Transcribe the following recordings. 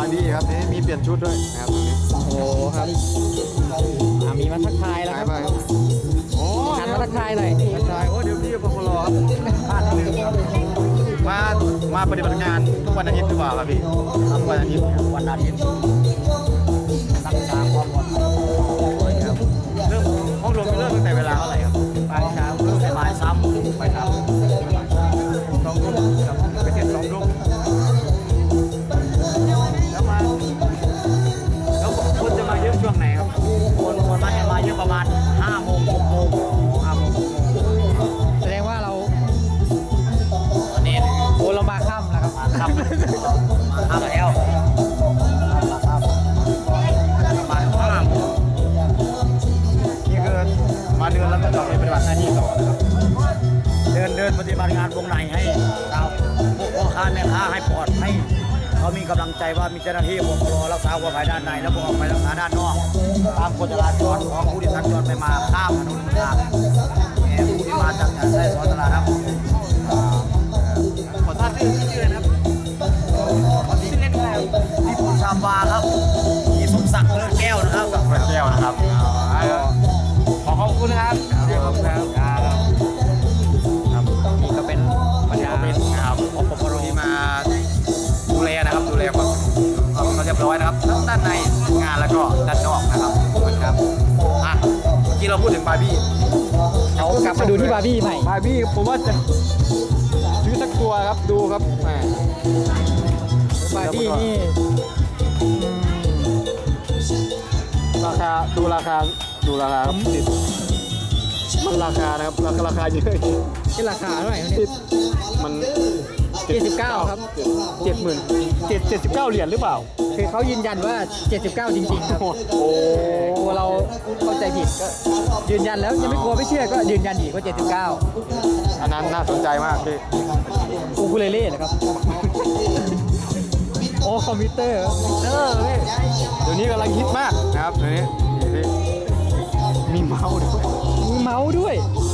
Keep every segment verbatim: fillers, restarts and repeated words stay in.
ดีครับนี่มีเปลี่ยนชุดด้วยนะครับตรงนี้โอ้โหครับมีมาทักทายแล้วครับโอ้หันมาทักทายหน่อยทักทายโอ้เดี๋ยวพี่ปพลครับพลาดนิดนึงครับมามาปฏิบัติงานทุกวันอาทิตย์หรือเปล่าครับพี่ทุกวันอาทิตย์วันอาทิตย์รักษาความปลอดภัยครับเริ่มห้องรวมเริ่มตั้งแต่เวลาเท่าไหร่ครับบ่ายเช้าเริ่มบ่ายสามโมงบ่ายสามโมงสองทุ่มครับไปเสร็จสองทุ่มแล้วมาแล้วคนจะมาเยอะช่วงไหนครับคนคนมาจะมาเยอะประมาณห้าโมงหกโมงห้าโมงหกโมงแสดงว่าเราตอนนี้โอ้เรามาค่ำแล้วครับมาค่ำมาค่ำแล้วมาค่ำมาห้าโมงนี่คือมาเดินแล้วก็จะไปปฏิบัติหน้าที่ต่อนะครับเดินเดินปฏิบัติงานวงในให้เราพวกพ่อค้าแม่ค้าให้ปลอดให้เขามีกำลังใจว่ามีเจ้าหน้าที่ปกครองรักษาความปลอดภัยด้านในแล้วก็ออกไปรักษาด้านนอกตามกฎจราจรของผู้ที่สัญจรไปมาข้ามถนนทางผู้ที่มาจากไส้สอนตลาดครับขอทราบชื่อชื่ออะไรครับชื่อเล่นอะไรที่ปูชาบาครับมีสมศักดิ์เลิศแก้วนะครับศักดิ์เลิศแก้วนะครับขอขอบคุณนะครับขอบคุณครับนี่ก็เป็นบรรดาเป็นนะครับอปปรที่มาดูแลนะครับดูแลความความเรียบร้อยนะครับทั้งด้านในงานแล้วก็ด้านนอกนะครับขอบคุณครับอ่ะเมื่อกี้เราพูดถึงบาร์บี้เรากลับมาดูที่บาร์บี้ใหม่บาร์บี้ผมว่าจะซื้อสักตัวครับดูครับแหมบาร์บี้นี่ราคาดูราคาดูราคาครับติดมันราคานะครับราคาราคาเยอะที่ราคาเท่าไหร่เนี่ยมันเจ็ดสิบเก้าครับเจ็ดหมื่นเจ็ดเจ็ดสิบเก้าเหรียญหรือเปล่าคือเขายืนยันว่าเจ็ดสิบเก้าจริงๆครับโอ้เราเข้าใจผิดก็ยืนยันแล้วยังไม่กลัวไม่เชื่อก็ยืนยันอีกว่าเจ็ดสิบเก้าอันนั้นน่าสนใจมากพี่อูคูเลเล่นะครับโอ้คอมพิวเตอร์เออพี่เดี๋ยวนี้กำลังฮิตมากนะครับเดี๋ยวนี้มีเมาส์ด้วยมีเมาส์ด้วย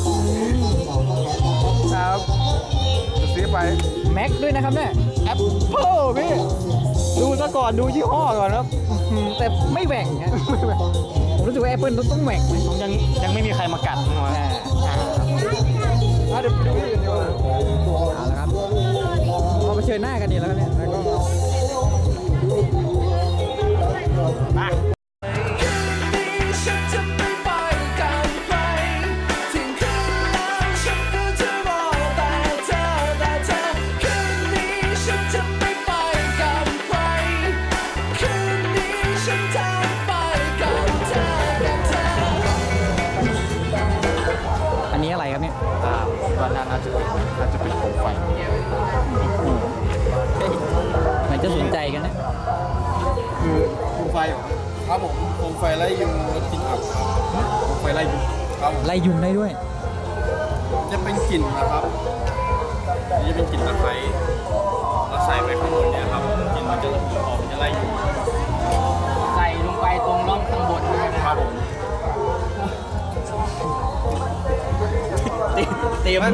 ครับจะซื้อไปแม็กด้วยนะครับเนี่ยแอปเปิลพี่ดูซะก่อนดูยี่ห้อก่อนครับแต่ไม่แหว่งนะผมรู้สึกว่า Apple ต้องแหว่งยังยังไม่มีใครมากัดนะอ่าเดี๋ยวดูกันดีกว่าเอาละครับเราไปเชิญหน้ากันดีแล้วครับเนี่ยแล้วก็มาอันนี้อะไรครับเนี่ยอ่าตอนนั้นน่าจะเป็นน่าจะเป็นโคมไฟเหมือนจะสนใจกันนะคือโคมไฟครับผมโคมไฟไล่ยุงรถกลิ่นอับครับโคมไฟไล่ยุงครับไล่ยุงได้ด้วยจะเป็นกลิ่นนะครับนี่จะเป็นกลิ่นตะไคร้เราใส่ไปข้างบนเนี่ยครับกลิ่นมันจะระเหยออกมันจะไล่ยุงใส่ลงไปตรงร่องข้างบนนะครับผมเต็ม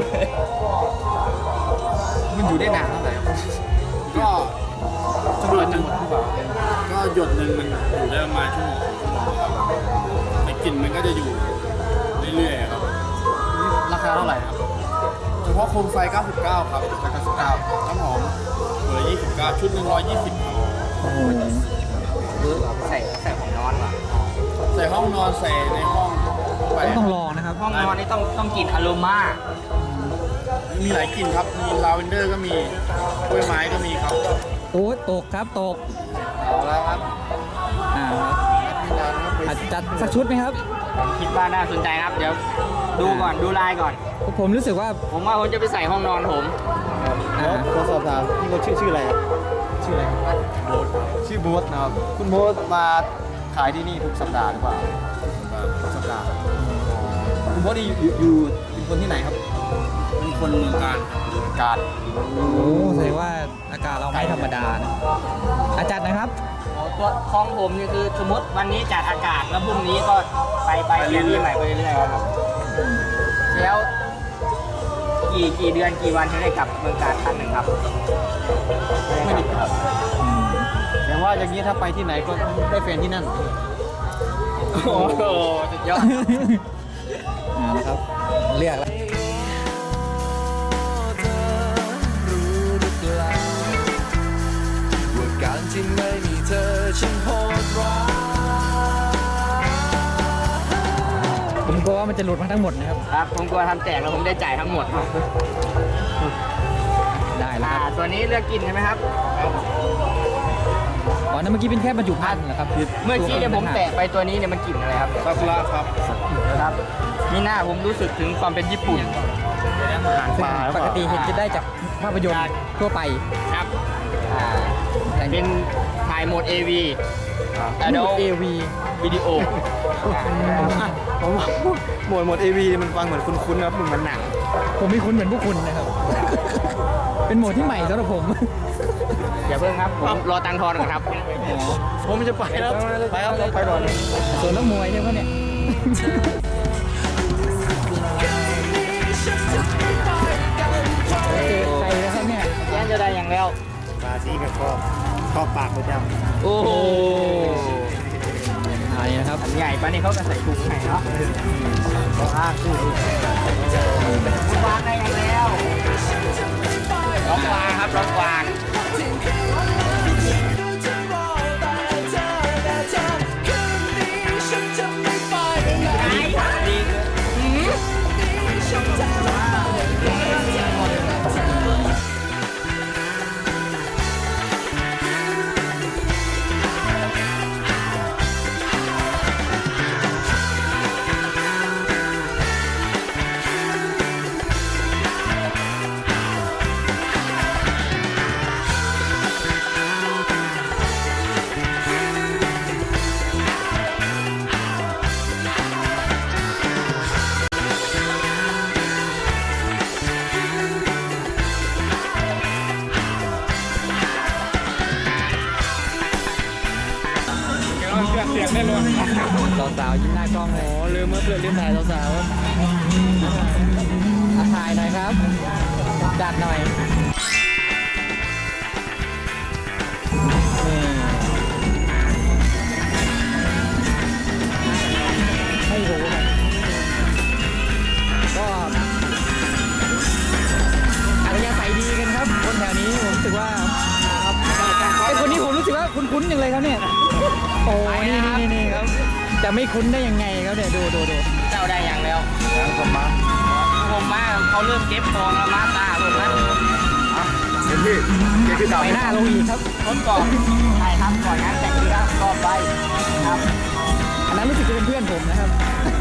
มันอยู่ได้นานเท่าไหร่ก็จำนวนหนึ่งก็หยดหนึ่งมันอยู่ได้ประมาณชั่วโมงแต่กลิ่นมันก็จะอยู่เรื่อยๆครับราคาเท่าไหร่ครับเฉพาะโคมไฟเก้าสิบเก้าครับเก้าสิบเก้าน้ำหอมเหลือยี่สิบเก้าชุดหนึ่งร้อยยี่สิบใส่ใส่ห้องนอนว่ะใส่ห้องนอนใส่ในห้องต้องลองนะครับห้องนอนนี่ต้องต้องกลิ่นอโรมามีหลายกลิ่นครับมีลาเวนเดอร์ก็มีกล้วยไม้ก็มีครับโอ้ตกครับตกเอาแล้วครับอ่าครับจัดสักชุดไหมครับคิดว่าน่าสนใจครับเดี๋ยวดูก่อนดูลายก่อนผมรู้สึกว่าผมว่าผมจะไปใส่ห้องนอนผมแล้วขอสอบถามพี่เขาชื่อชื่ออะไรครับชื่ออะไรโบ๊ทชื่อโบ๊ทนะครับคุณโบ๊ทมาขายที่นี่ทุกสัปดาห์หรือเปล่าทุกสัปดาห์คุณโบ๊ทอยู่อยู่เป็นคนที่ไหนครับเป็นคนเมืองการเมืองการโอ้แสดงว่าอากาศเราไม่ธรรมดานะอาจารย์นะครับตัวของผมนี่คือสมมติวันนี้จัดอากาศแล้วพรุ่งนี้ก็ไปไปเรื่อยๆใหม่ไปเรื่อยๆครับแล้วกี่กี่เดือนกี่วันจะได้กลับเมืองการครั้งหนึ่งครับไม่ได้ครับแสดงว่าอย่างนี้ถ้าไปที่ไหนก็ได้แฟนที่นั่นโอ้โหสุดยอดเอาละครับเลือกแล้วการที่ไม่มีเธอฉันโหดร้ายผมกลัวว่ามันจะหลุดมาทั้งหมดนะครับครับผมกลัวทำแตกแล้วผมได้จ่ายทั้งหมดครับได้แล้วอ่าครับตัวนี้เลือกกินใช่ไหมครับอ๋อนั่นเมื่อกี้เป็นแค่บรรจุภัณฑ์เหรอครับเมื่อกี้เนี่ยผมแตะไปตัวนี้เนี่ยมันกลิ่นอะไรครับซากุระครับครับมีหน้าผมรู้สึกถึงความเป็นญี่ปุ่นอาหารป่าหรือปเปกล่าติเห็นจะได้จากภาพยนตร์ทั่วไปครับอ่าแต่เป็นถ่ายโหมด เอ วีโดเอวีวิดีโอผมว่าหมวดหมวดเอวีมันฟังเหมือนคุ้นๆครับเหมือนหนังผมไม่คุ้นเหมือนพวกคุณนะครับ เป็นโหมดที่ใหม่สำหรับผมอย่าเพิ่งครับผมรอตังค์ทอนก่อนครับผมจะไปแล้วไปครับไปก่อนส่วนนักมวยใช่ไหมเนี่ยเจอใครนะครับเนี่ยแย่จะได้อย่างแล้วปลาซีกับข้อข้อปากประจำโอ้โหอันนี้นะครับอันใหญ่ปะนี่เขาก็ใส่ถุงให้เนาะอ่าคือวางได้อย่างแล้วร้องวางครับร้องวางเสียงแน่นอนสาวๆยิ้มหน้ากล้องเลยอ๋อลืมเมื่อเพื่อนลืมถ่ายสาวๆอ่ะถ่ายหน่อยครับจัดหน่อยนี่ไม่รู้ครับก็อัธยาศัยดีกันครับคนแถวนี้ผมรู้สึกว่าไอ้คนนี้ผมรู้สึกว่าคุ้นๆอย่างเลยครับเนี่ยโอ้นี่นี่นี่ครับจะไม่คุ้นได้ยังไงครับเนี่ยดูดูดูเจ้าได้อย่างแล้วแล้วก็มาผมมาเขาเริ่มเก็บทองแล้วมาตาผมนะเดี๋ยวพี่เดี๋ยวพี่ปดาวล่อยหน้าลงอีกครับทดก่อนใช่ครับก่อนงานแต่งเรือรอบไปครับอันนั้นรู้สึกจะเป็นเพื่อนผมนะครับ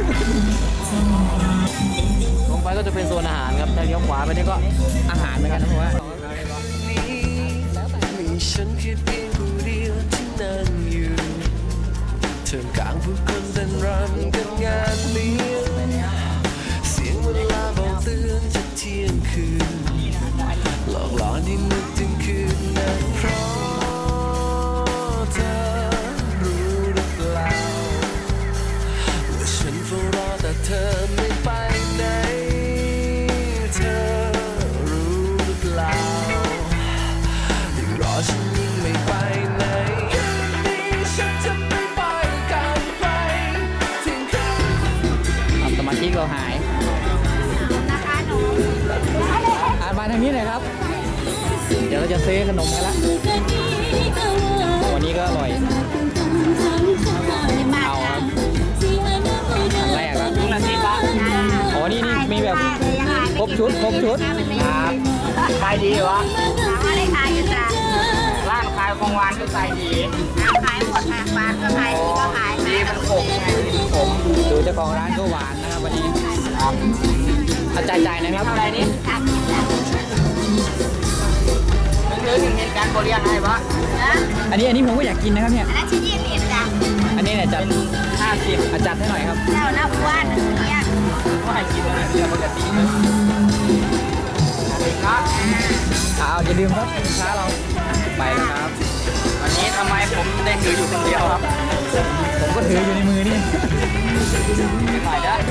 ลงไปก็จะเป็นโซนอาหารครับถ้าเลี้ยวขวาไปนี่ก็อาหารเหมือนกันนะผมว่ามีฉันแค่เพียงผู้เดียวที่นั่งอยู่เท่ามกลางผู้คนเต้นรำกันงานเลี้ยงเสียงเวลาบอกเตือนจะเที่ยงคืนหลอกหลอนให้นึกถึงคืนนั้นเพราะเธอรู้หรือเปล่าว่าฉันเฝ้ารอแต่เธอไม่ไปไหนเธอรู้หรือเปล่ายิ่งรอฉันยิ่งไม่ไปไหนคืนนี้ฉันจะไม่ไปกันไปถึงคืนสมาธิเราหายอ่านมาทางนี้หน่อยครับ เดี๋ยวเราจะซื้อขนมกันละวันนี้ก็อร่อย เอาครับอันแรกแล้วลุงนาทีปะอ๋อนี่นี่มีแบบครบชุดครบชุดครับขายดีวะไม่ได้ขายอยู่จ้ะร้านขายของหวานก็ขายดีขายหมดค่ะปลาก็ขายดีก็ขายดีมันขมไงดีขมดูเจ้าของร้านก็หวานนะครับวันนี้เอาจ่ายจ่ายๆนะครับเท่าไหรนี่ค่ะมันคือหนึ่งเหตุการณ์บริยาให้ปะนะอันนี้อันนี้ผมก็อยากกินนะครับเนี่ยอันนั้นชิ้นยี่สิบจ้ะอันนี้เนี่ยจัดห้าสิบอ่ะจัดให้หน่อยครับเจ้าหน้าบ้านเนี่ยก็ให้กินอะไรเรื่องปกติเลยครับเอาอย่าลืมครับสินค้าเราไปแล้วครับวันนี้ทำไมผมได้ถืออยู่คนเดียวครับผมก็ถืออยู่ในมือนี่ไม่ไหวได้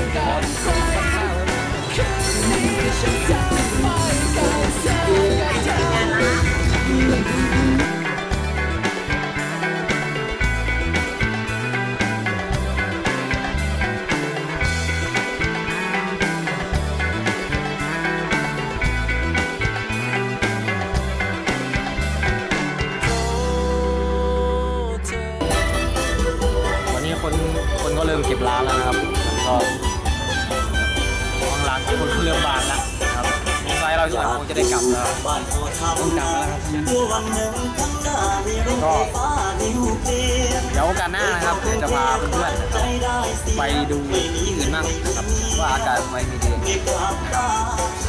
คนเริ่มบานแล้วนะครับมีไฟเราทุกคนคงจะได้กลับแล้วต้องกลับแล้วครับก็เดี๋ยวโอกาสหน้านะครับเดี๋ยวจะพาเพื่อนๆนะครับไปดูที่อื่นบ้างนะครับว่าอากาศทำไมมีดีนะครับ